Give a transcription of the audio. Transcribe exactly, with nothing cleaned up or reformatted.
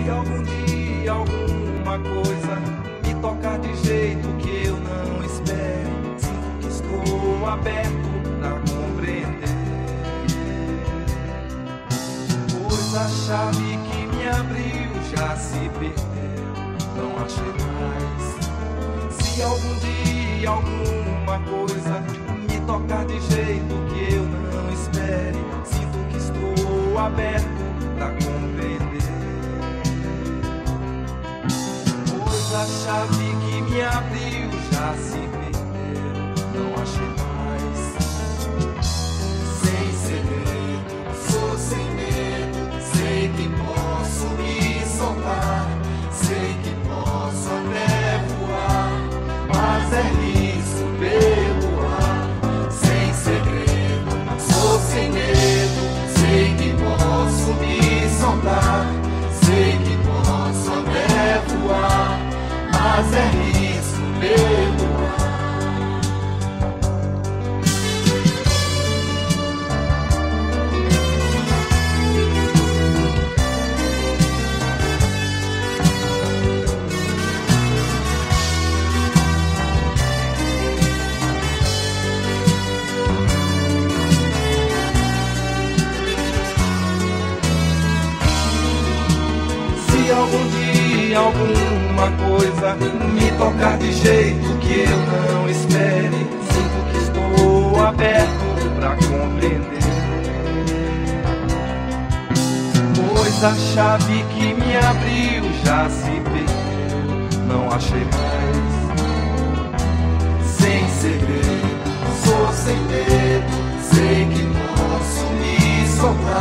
Se algum dia alguma coisa me tocar de jeito que eu não espere, sinto que estou aberto pra compreender. Pois a chave que me abriu já se perdeu, não achei mais. Se algum dia alguma coisa me tocar de jeito que eu não espere, sinto que estou aberto pra compreender. Pois a chave que me abriu já se perdeu, não achei mais. Sem segredo, sou sem medo, sei que posso me soltar, sei que posso até voar, mas é risco pelo ar. Sem segredo, sou sem medo, sei que posso me soltar, sei que posso até voar, mas é risco pelo ar. Se algum dia alguma coisa me tocar de jeito que eu não espere, sinto que estou aberto pra compreender. Pois a chave que me abriu já se perdeu, não achei mais. Sem segredo, sou sem medo, sei que posso me soltar,